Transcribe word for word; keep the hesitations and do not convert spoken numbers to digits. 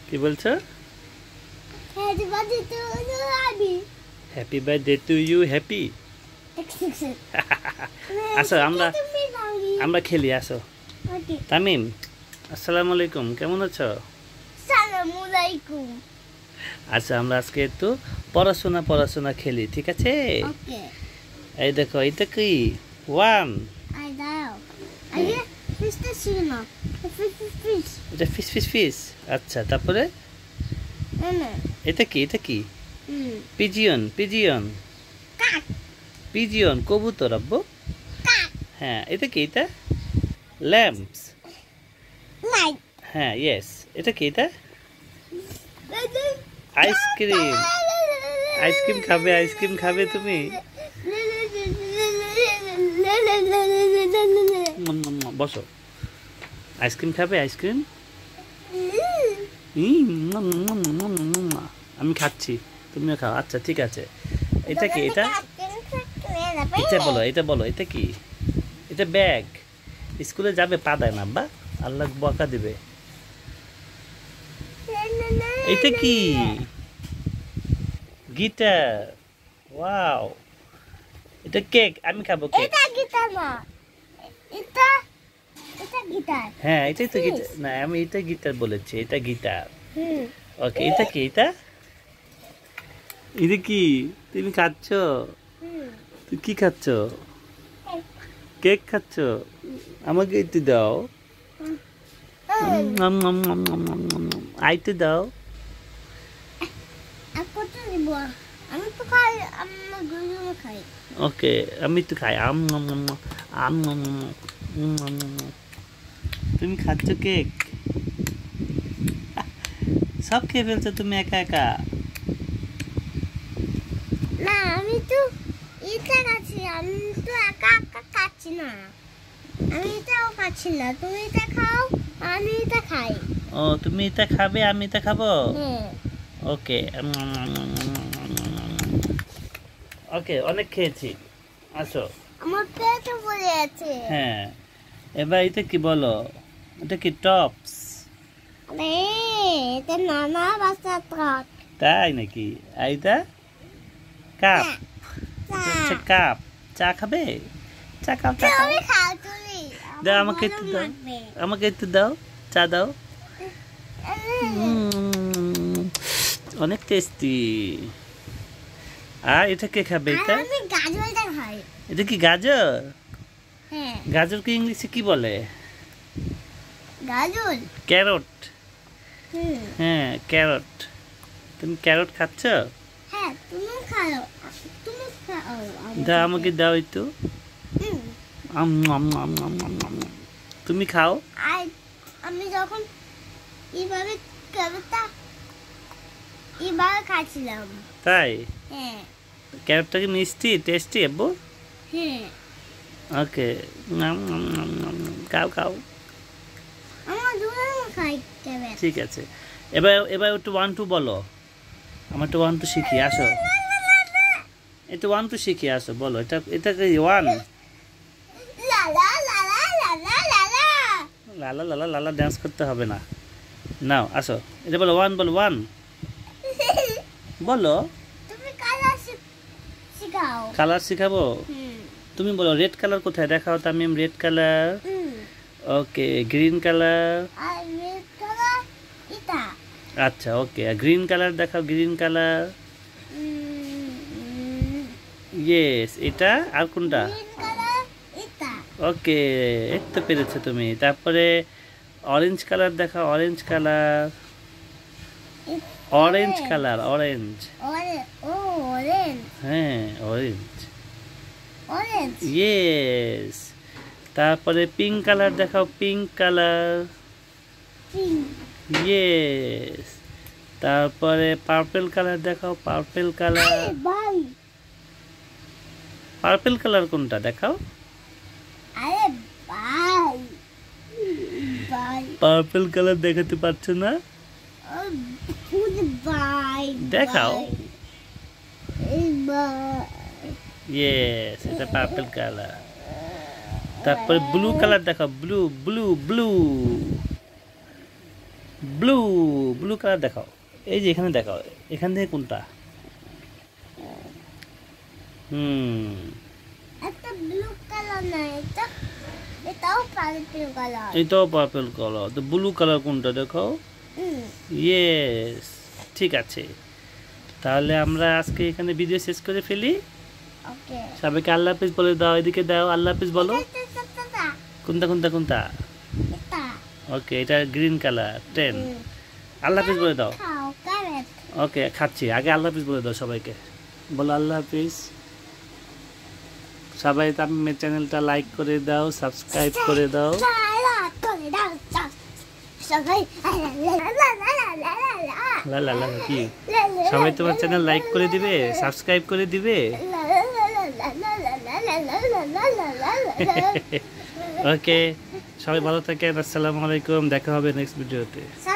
কি বলছো? Happy birthday to you. Happy আসো আমরা আমরা খেলি, আসো। তামিম, আসসালামু আলাইকুম, কেমন আছো? আচ্ছা, আমরা আজকে একটু পড়াশোনা পড়াশোনা খেলি, ঠিক আছে? এই দেখো, এটা কি? ওয়ান। এটা ফিশ ফিশ ফিশ। আচ্ছা, তারপরে এটা কি? এটা কি? পিজিয়ন পিজিয়ন পিজিয়ন কবুতর আব্বু। হ্যাঁ, এটা কি? এটা ল্যাম্পস। হ্যাঁ, ইয়েস। এটা কি? এটা আইসক্রিম। আইসক্রিম খাবে? আইসক্রিম খাবে তুমি? বসো, আইসক্রিম খাবে? আইসক্রিম আমি খাচ্ছি, তুমিও খাও। আচ্ছা, ঠিক আছে। এটা কি? এটা এটা বলো, এটা বলো, এটা কি? এটা ব্যাগ। স্কুলে যাবে, পা দেয় না আব্বা, আল্লাহ বকা দিবে। এটা কি? গিটার। ওয়াও, এটা কেক। আমি খাবো কেক। এটা গিটার না, এটা এটা গিটার। হ্যাঁ, এটাই তো গিটার। না, আমি এটা গিটার বলেছি, এটা গিটার। ওকে, এটা কি? এটা এটা কি? তুমি খাচ্ছ? তুই কি খাচ্ছ? কেক খাচ্ছ? আমাকে একটু দাও, আইতে দাও। ওকে, আমি তো খাই। আম আম তুমি খাচ্ছ কেক? সব খেয়ে ফেলছো তুমি একা একা। না, আমি তো এটা খাচ্ছি, আমি তো একা একা খাচ্ছি না, আমি এটাও খাচ্ছি না। তুমি এটা খাও, আমি এটা খাই। ও, তুমি এটা খাবে, আমি এটা খাবো। ওকে ওকে, অনেক খেয়েছি। আসো, আমার পেটে ভরে আছে। হ্যাঁ, এবার এটা কি বলো? এটা কি? টপস। আরে এটা নানা বাচ্চা টপ। তাই নাকি? এইটা কাপ। এটা হচ্ছে কাপ। চা খাবে? চা খাও, চা খাও। তুমি খাও, তুমি দাও, আমাকে একটু দাও, আমাকে একটু দাও, চা দাও। অনেক টেস্টি। আর এটা কে খাবে? এটা আমি গাজরটা খাই। এটা কি গাজর? হ্যাঁ, গাজরকে ইংলিশে কি বলে? গাজর। ক্যারট। হুম, হ্যাঁ, ক্যারট। তুমি ক্যারট খাচ্ছ? হ্যাঁ, তুমি খাও, তুমি খাও। দাও, আমাকে দাও একটু। হুম, আম আম আম আম আম আম। তুমি খাও। আর আমি যখন এইভাবে ক্যারটটা এইভাবে খাচ্ছিলাম। তাই? হ্যাঁ ক্যারটটা কি মিষ্টি, টেস্টি আব্বু? হ্যাঁ, ওকে, খাও খাও। আমার দুজন খাই ক্যারট। ঠিক আছে, এবার এবার একটু ওয়ান টু বলো। আমার একটু ওয়ান টু শিখি, আসো। একটু ওয়ান টু শিখি, আসো, বলো। এটা এটা কি? ওয়ান। লালা লালা লালা লালা। লালা লালা লালা ডান্স করতে হবে না, নাও আসো। এটা বলো, ওয়ান বলো, ওয়ান বলো। তুমি কালার শিখাও। কালার শিখাবো? হুম তুমি বলো, রেড কালার কোথায়? দেখাও Tamim, red colour. Hmm, okay, green colour. আর রেড কালার এটা। আচ্ছা, ওকে, গ্রিন কালার দেখাও, গ্রিন কালার। ইয়েস, এটা। আর কোনটা? গ্রিন কালার এটা। ওকে, এই তো পেরেছো তুমি। তারপরে অরেঞ্জ কালার দেখাও, orange colour. Orange colour, orange. ও অরেঞ্জ। হ্যাঁ, অরেঞ্জ। অরেঞ্জ। ইয়েস। তারপরে পিঙ্ক কালার দেখাও, পিঙ্ক কালার। পিঙ্ক। ইয়েস। তারপরে পার্পল কালার দেখাও, পার্পল কালার। ভাই, পার্পল কালার কোনটা দেখাও? আরে ভাই ভাই, পার্পল কালার দেখাতে পারছো না? ভাই দেখাও। ভাই, ইয়েস, এটা পার্পল কালার। তারপরে ব্লু কালার দেখাও, blue blue blue. Blue blue colour দেখাও, এই যে এখানে দেখাও, এখান থেকে কোনটা? হুম একটা ব্লু কালার না, এটা এটাও পার্পল কালার। এটাও পার্পল কালার, তো ব্লু কালার কোনটা দেখাও। হুম ইয়েস, ঠিক আছে। তাহলে আমরা আজকে এখানে ভিডিও শেষ করে ফেলি। ওকে। সবাইকে আল্লাহ হাফিজ বলে দাও, এদিকে দাও, আল্লাহ হাফিজ বলো। এটা এটা এটা কোনটা কোনটা কোনটা? এটা ওকে, এটা গ্রিন কালার টেন। হুম। আল্লাহ হাফিজ বলে দাও। খাও ক্যারেট। ওকে, খাচ্ছি, আগে আল্লাহ হাফিজ বলে দাও সবাইকে, বলো আল্লাহ হাফিজ। সবাই তামিমের চ্যানেলটা লাইক করে দাও, সাবস্ক্রাইব করে দাও। করে দাও সবাই। লা লা লা কি সবাই তোমার চ্যানেল লাইক করে দিবে, সাবস্ক্রাইব করে দিবে। ওকে, সবাই ভালো থাকেন, আসসালামু আলাইকুম, দেখা হবে নেক্সট ভিডিওতে।